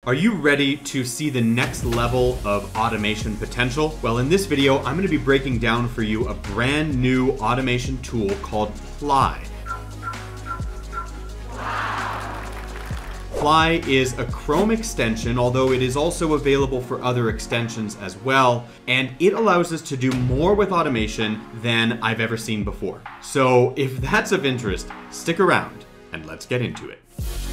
Are you ready to see the next level of automation potential? Well, in this video, I'm going to be breaking down for you a brand new automation tool called Ply. Ply is a Chrome extension, although it is also available for other extensions as well, and it allows us to do more with automation than I've ever seen before. So if that's of interest, stick around and let's get into it.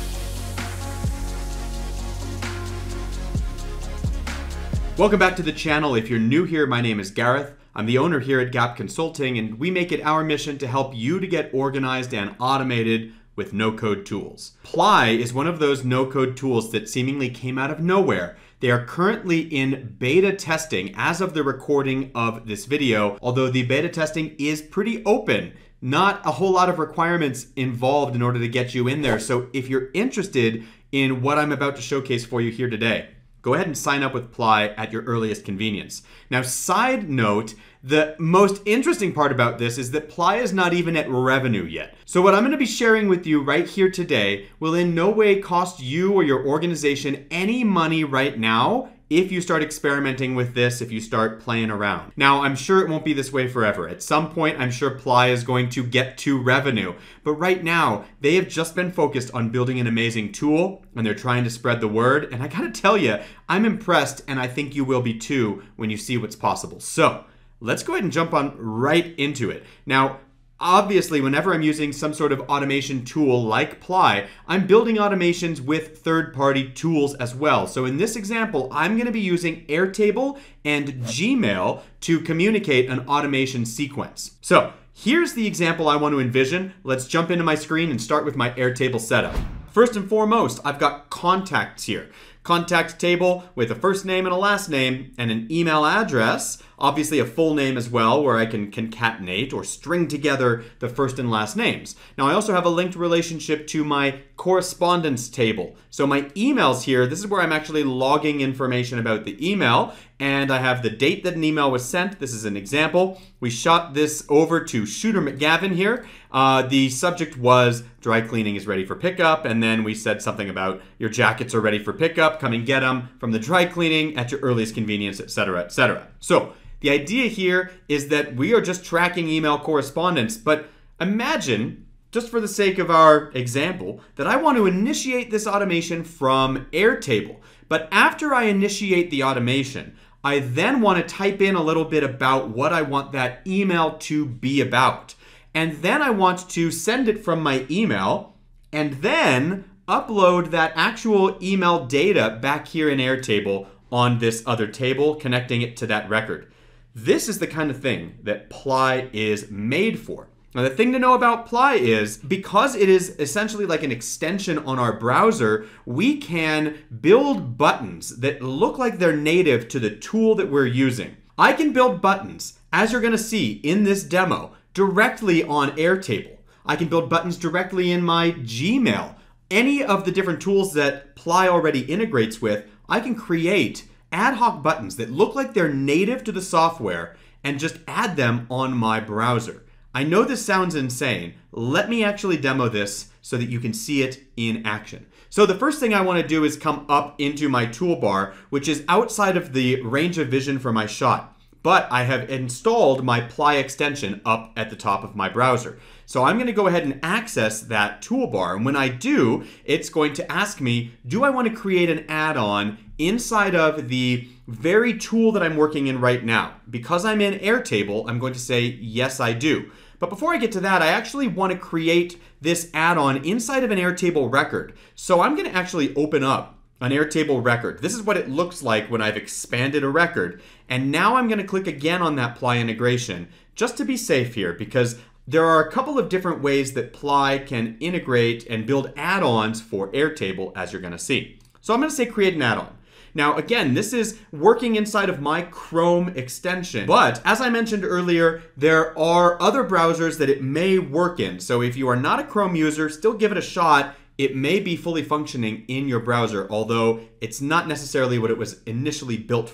Welcome back to the channel. If you're new here, my name is Gareth. I'm the owner here at Gap Consulting, and we make it our mission to help you to get organized and automated with no-code tools. Ply is one of those no-code tools that seemingly came out of nowhere. They are currently in beta testing as of the recording of this video, although the beta testing is pretty open. Not a whole lot of requirements involved in order to get you in there. So if you're interested in what I'm about to showcase for you here today, go ahead and sign up with Ply at your earliest convenience. Now, side note, the most interesting part about this is that Ply is not even at revenue yet. So what I'm going to be sharing with you right here today will in no way cost you or your organization any money right now if you start experimenting with this, if you start playing around. Now, I'm sure it won't be this way forever. At some point, I'm sure Ply is going to get to revenue. But right now, they have just been focused on building an amazing tool, and they're trying to spread the word. And I gotta tell you, I'm impressed, and I think you will be too when you see what's possible. So let's go ahead and jump on right into it. Now, obviously, whenever I'm using some sort of automation tool like Ply, I'm building automations with third-party tools as well. So in this example, I'm going to be using Airtable and Gmail to communicate an automation sequence. So here's the example I want to envision. Let's jump into my screen and start with my Airtable setup. First and foremost, I've got contacts here. Contact table with a first name and a last name and an email address, obviously a full name as well, where I can concatenate or string together the first and last names. Now, I also have a linked relationship to my correspondence table. So my emails here, this is where I'm actually logging information about the email, and I have the date that an email was sent. This is an example. We shot this over to Shooter McGavin here. The subject was dry cleaning is ready for pickup, and then we said something about your jackets are ready for pickup, come and get them from the dry cleaning at your earliest convenience, etc., etc. So the idea here is that we are just tracking email correspondence, but imagine, just for the sake of our example, that I want to initiate this automation from Airtable. But after I initiate the automation, I then want to type in a little bit about what I want that email to be about. And then I want to send it from my email and then upload that actual email data back here in Airtable on this other table, connecting it to that record. This is the kind of thing that Ply is made for. Now, the thing to know about Ply is because it is essentially like an extension on our browser, we can build buttons that look like they're native to the tool that we're using. I can build buttons, as you're going to see in this demo, directly on Airtable. I can build buttons directly in my Gmail. Any of the different tools that Ply already integrates with, I can create ad hoc buttons that look like they're native to the software and just add them on my browser. I know this sounds insane. Let me actually demo this so that you can see it in action. So the first thing I want to do is come up into my toolbar, which is outside of the range of vision for my shot. But I have installed my Ply extension up at the top of my browser. So I'm going to go ahead and access that toolbar. And when I do, it's going to ask me, do I want to create an add-on inside of the very tool that I'm working in right now? Because I'm in Airtable, I'm going to say, yes, I do. But before I get to that, I actually want to create this add-on inside of an Airtable record. So I'm going to actually open up an Airtable record. This is what it looks like when I've expanded a record. And now I'm going to click again on that Ply integration just to be safe here, because there are a couple of different ways that Ply can integrate and build add-ons for Airtable, as you're going to see. So I'm going to say create an add-on. Now, again, this is working inside of my Chrome extension, but as I mentioned earlier, there are other browsers that it may work in. So if you are not a Chrome user, still give it a shot. It may be fully functioning in your browser, although it's not necessarily what it was initially built for.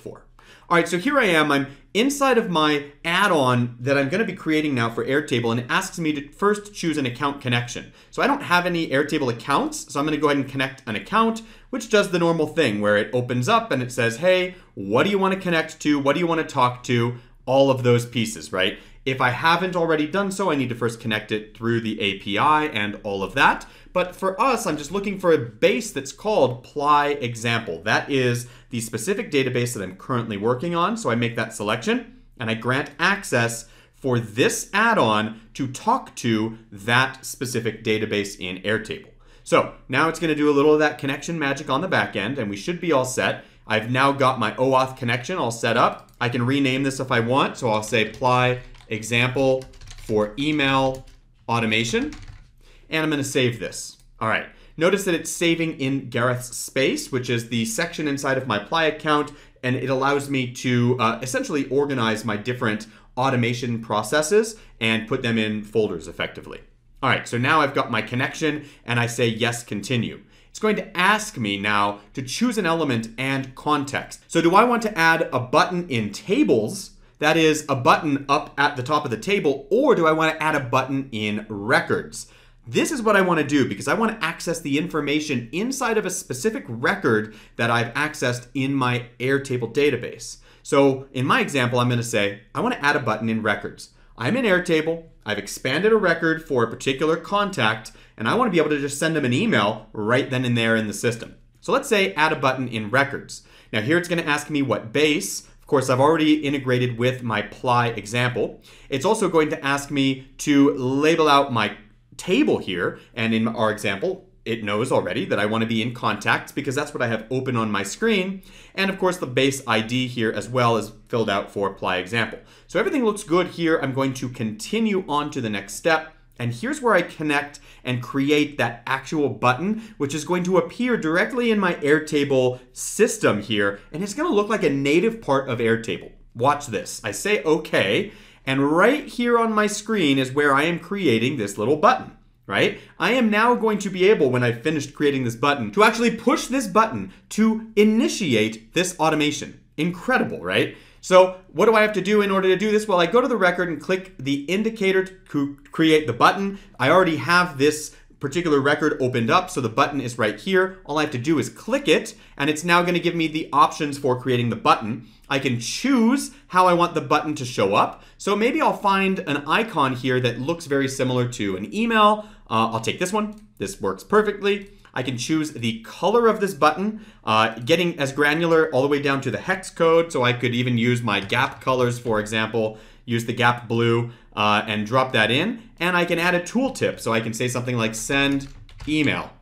All right, so here I am. I'm inside of my add-on that I'm going to be creating now for Airtable, and it asks me to first choose an account connection. So I don't have any Airtable accounts, so I'm going to go ahead and connect an account, which does the normal thing where it opens up and it says, hey, what do you want to connect to? What do you want to talk to? All of those pieces, right? If I haven't already done so, I need to first connect it through the API and all of that. But for us, I'm just looking for a base that's called Ply Example. That is the specific database that I'm currently working on. So I make that selection and I grant access for this add-on to talk to that specific database in Airtable. So now it's going to do a little of that connection magic on the back end, and we should be all set. I've now got my OAuth connection all set up. I can rename this if I want. So I'll say Ply Example for email automation. And I'm going to save this. All right. Notice that it's saving in Gareth's space, which is the section inside of my Ply account, and it allows me to essentially organize my different automation processes and put them in folders effectively. All right, so now I've got my connection, and I say yes, continue. It's going to ask me now to choose an element and context. So do I want to add a button in tables, that is a button up at the top of the table, or do I want to add a button in records? This is what I want to do because I want to access the information inside of a specific record that I've accessed in my Airtable database. So in my example, I'm going to say, I want to add a button in records. I'm in Airtable, I've expanded a record for a particular contact, and I want to be able to just send them an email right then and there in the system. So let's say add a button in records. Now here it's going to ask me what base. Of course, I've already integrated with my Ply example. It's also going to ask me to label out my table here, and in our example, it knows already that I want to be in contacts because that's what I have open on my screen. And of course, the base ID here as well is filled out for Ply example. So everything looks good here. I'm going to continue on to the next step. And here's where I connect and create that actual button, which is going to appear directly in my Airtable system here. And it's going to look like a native part of Airtable. Watch this. I say OK. And right here on my screen is where I am creating this little button. Right? I am now going to be able, when I've finished creating this button, to actually push this button to initiate this automation. Incredible, right? So what do I have to do in order to do this? Well, I go to the record and click the indicator to create the button. I already have this particular record opened up, so the button is right here. All I have to do is click it, and it's now going to give me the options for creating the button. I can choose how I want the button to show up. So maybe I'll find an icon here that looks very similar to an email. I'll take this one. This works perfectly. I can choose the color of this button, getting as granular all the way down to the hex code. So I could even use my gap colors, for example, use the gap blue and drop that in. And I can add a tooltip. So I can say something like send email.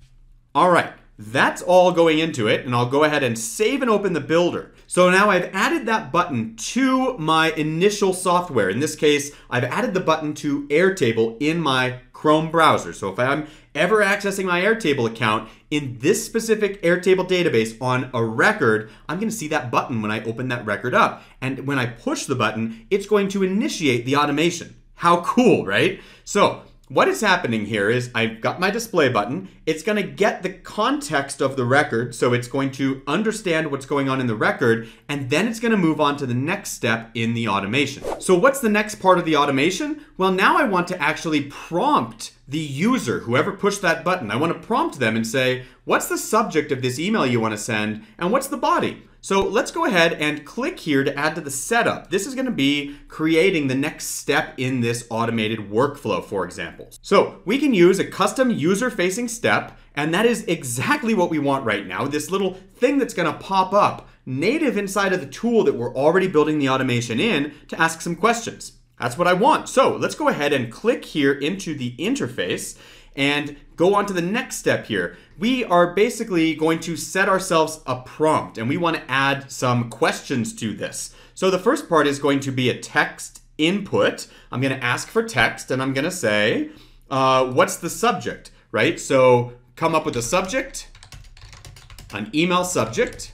All right. That's all going into it, and I'll go ahead and save and open the builder. So now I've added that button to my initial software. In this case, I've added the button to Airtable in my Chrome browser. So if I'm ever accessing my Airtable account in this specific Airtable database on a record, I'm going to see that button when I open that record up. And when I push the button, it's going to initiate the automation. How cool, right? So what is happening here is I've got my display button. It's going to get the context of the record, so it's going to understand what's going on in the record, and then it's going to move on to the next step in the automation. So what's the next part of the automation? Well, now I want to actually prompt the user, whoever pushed that button. I want to prompt them and say, what's the subject of this email you want to send, and what's the body? So let's go ahead and click here to add to the setup. This is going to be creating the next step in this automated workflow, for example. So we can use a custom user-facing step, and that is exactly what we want right now. This little thing that's going to pop up native inside of the tool that we're already building the automation in to ask some questions. That's what I want. So let's go ahead and click here into the interface and go on to the next step here. We are basically going to set ourselves a prompt, and we want to add some questions to this. So the first part is going to be a text input. I'm going to ask for text, and I'm going to say, what's the subject, right? So come up with a subject, an email subject,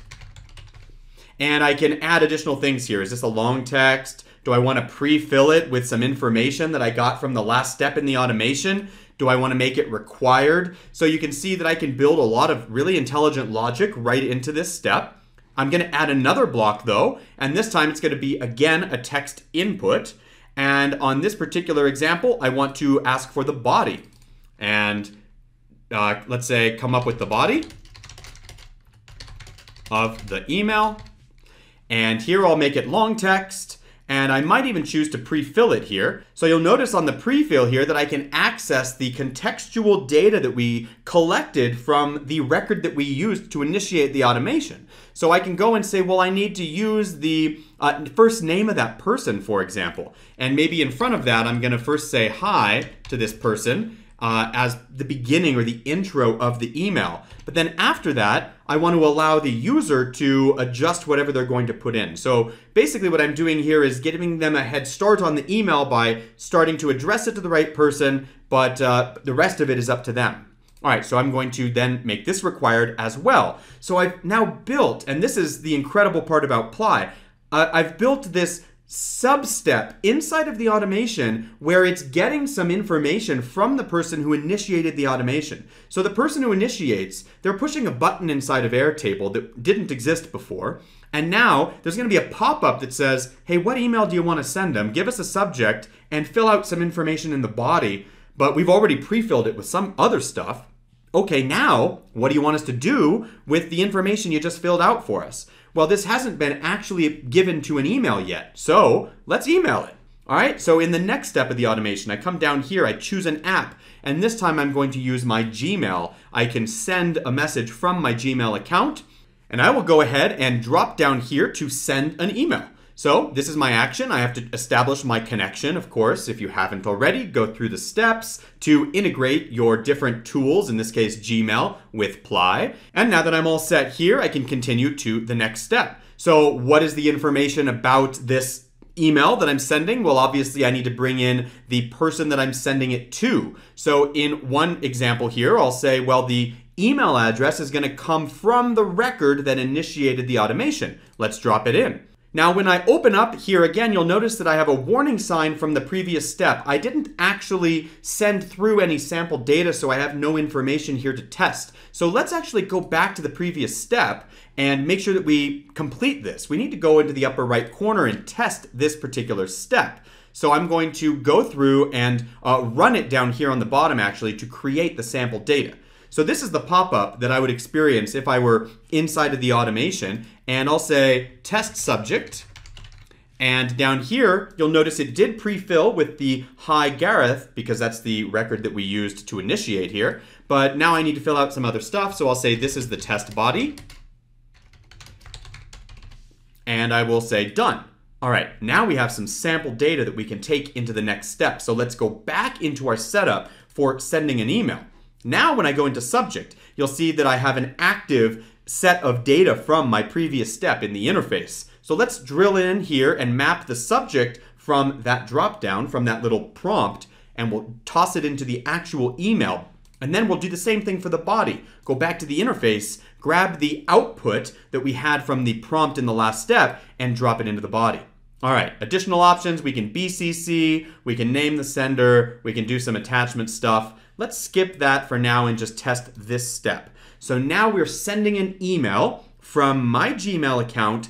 and I can add additional things here. Is this a long text? Do I want to pre-fill it with some information that I got from the last step in the automation? Do I want to make it required? So you can see that I can build a lot of really intelligent logic right into this step. I'm going to add another block though, and this time it's going to be again a text input. And on this particular example, I want to ask for the body. And let's say come up with the body of the email. And here I'll make it long text. And I might even choose to pre-fill it here. So you'll notice on the pre-fill here that I can access the contextual data that we collected from the record that we used to initiate the automation. So I can go and say, well, I need to use the first name of that person, for example. And maybe in front of that, I'm going to first say hi to this person as the beginning or the intro of the email. But then after that, I want to allow the user to adjust whatever they're going to put in. So basically what I'm doing here is giving them a head start on the email by starting to address it to the right person, but the rest of it is up to them. All right, so I'm going to then make this required as well. So I've now built, and this is the incredible part about Ply, I've built this sub-step inside of the automation where it's getting some information from the person who initiated the automation. So the person who initiates, they're pushing a button inside of Airtable that didn't exist before. And now there's going to be a pop-up that says, hey, what email do you want to send them? Give us a subject and fill out some information in the body. But we've already pre-filled it with some other stuff. Okay, now what do you want us to do with the information you just filled out for us? Well, this hasn't been actually given to an email yet, so let's email it. All right, so in the next step of the automation, I come down here, I choose an app, and this time I'm going to use my Gmail. I can send a message from my Gmail account, and I will go ahead and drop down here to send an email. So this is my action. I have to establish my connection, of course. If you haven't already, go through the steps to integrate your different tools, in this case Gmail, with Ply. And now that I'm all set here, I can continue to the next step. So what is the information about this email that I'm sending? Well, obviously I need to bring in the person that I'm sending it to. So in one example here, I'll say, well, the email address is going to come from the record that initiated the automation. Let's drop it in. Now, when I open up here again, you'll notice that I have a warning sign from the previous step. I didn't actually send through any sample data, so I have no information here to test. So let's actually go back to the previous step and make sure that we complete this. We need to go into the upper right corner and test this particular step. So I'm going to go through and run it down here on the bottom actually to create the sample data. So this is the pop-up that I would experience if I were inside of the automation, and I'll say test subject, and down here you'll notice it did pre-fill with the hi Gareth because that's the record that we used to initiate here, but now I need to fill out some other stuff, so I'll say this is the test body, and I will say done. All right, now we have some sample data that we can take into the next step, so let's go back into our setup for sending an email. Now when I go into subject, you'll see that I have an active set of data from my previous step in the interface. So let's drill in here and map the subject from that dropdown, from that little prompt, and we'll toss it into the actual email. And then we'll do the same thing for the body. Go back to the interface, grab the output that we had from the prompt in the last step, and drop it into the body. All right, additional options, we can BCC, we can name the sender, we can do some attachment stuff. Let's skip that for now and just test this step. So now we're sending an email from my Gmail account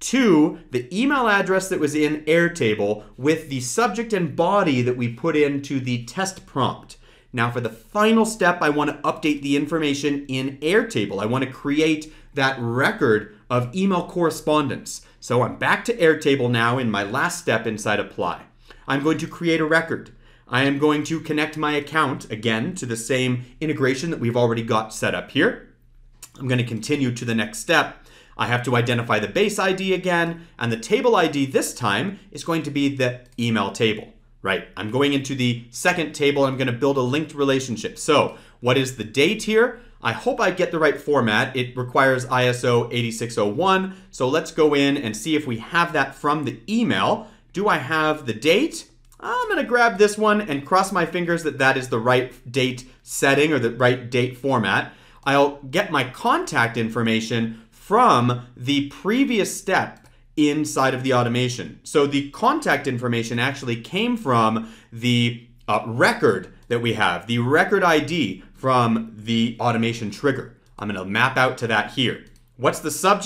to the email address that was in Airtable with the subject and body that we put into the test prompt. Now for the final step, I want to update the information in Airtable. I want to create that record of email correspondence. So I'm back to Airtable now in my last step inside of Ply. I'm going to create a record. I am going to connect my account again to the same integration that we've already got set up here. I'm going to continue to the next step. I have to identify the base ID again, and the table ID this time is going to be the email table. Right, I'm going into the second table. I'm going to build a linked relationship. So what is the date here? I hope I get the right format. It requires ISO 8601. So let's go in and see if we have that from the email. Do I have the date? I'm going to grab this one and cross my fingers that that is the right date setting or the right date format. I'll get my contact information from the previous step inside of the automation. So the contact information actually came from the record that we have, the record ID from the automation trigger. I'm going to map out to that here. What's the subject?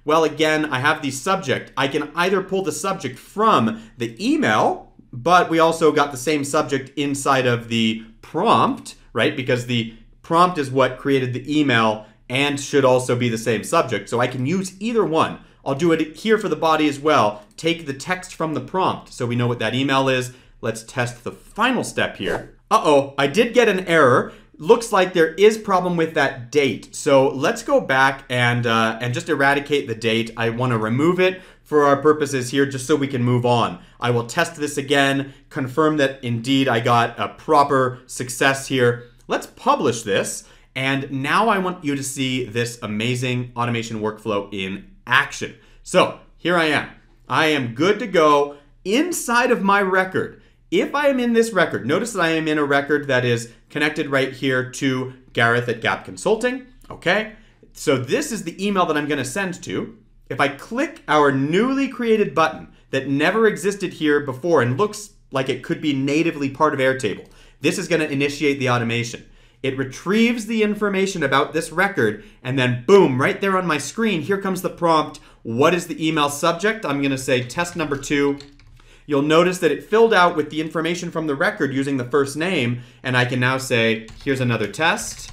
Well, again, I have the subject. I can either pull the subject from the email, but we also got the same subject inside of the prompt, right? Because the prompt is what created the email and should also be the same subject. So I can use either one. I'll do it here for the body as well. Take the text from the prompt so we know what that email is. Let's test the final step here. Uh-oh, I did get an error. Looks like there is problem with that date. So let's go back and just eradicate the date. I want to remove it for our purposes here just so we can move on. I will test this again, confirm that indeed I got a proper success here. Let's publish this. And now I want you to see this amazing automation workflow in action. So here I am. I am good to go inside of my record. If I am in this record, notice that I am in a record that is connected right here to Gareth at Gap Consulting. Okay, so this is the email that I'm going to send to. If I click our newly created button that never existed here before and looks like it could be natively part of Airtable, this is going to initiate the automation. It retrieves the information about this record, and then boom, right there on my screen, here comes the prompt. What is the email subject? I'm going to say test number 2. You'll notice that it filled out with the information from the record using the first name, and I can now say, here's another test.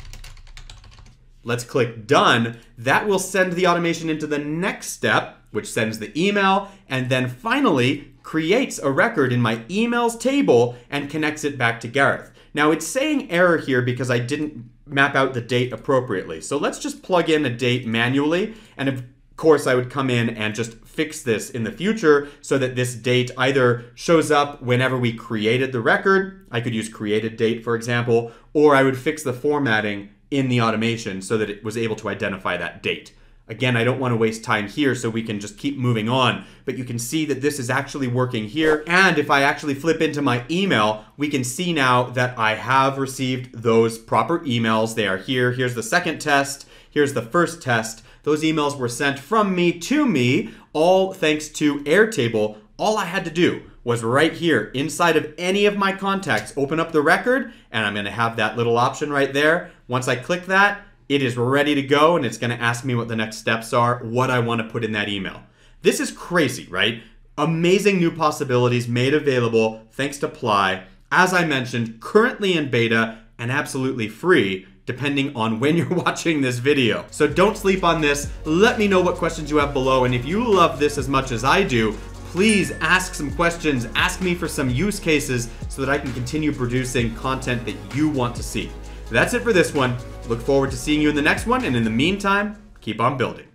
Let's click done. That will send the automation into the next step, which sends the email, and then finally creates a record in my emails table and connects it back to Gareth. Now it's saying error here because I didn't map out the date appropriately. So let's just plug in a date manually, and of course I would come in and just fix this in the future so that this date either shows up whenever we created the record. I could use created date, for example, or I would fix the formatting in the automation so that it was able to identify that date. Again, I don't want to waste time here, so we can just keep moving on, but you can see that this is actually working here. And if I actually flip into my email, we can see now that I have received those proper emails. They are here. Here's the second test. Here's the first test. Those emails were sent from me to me, all thanks to Airtable. All I had to do was right here inside of any of my contacts, open up the record, and I'm going to have that little option right there. Once I click that, it is ready to go, and it's going to ask me what the next steps are, what I want to put in that email. This is crazy, right? Amazing new possibilities made available thanks to Ply. As I mentioned, currently in beta and absolutely free, depending on when you're watching this video. So don't sleep on this. Let me know what questions you have below, and if you love this as much as I do, please ask some questions, ask me for some use cases so that I can continue producing content that you want to see. That's it for this one. Look forward to seeing you in the next one, and in the meantime, keep on building.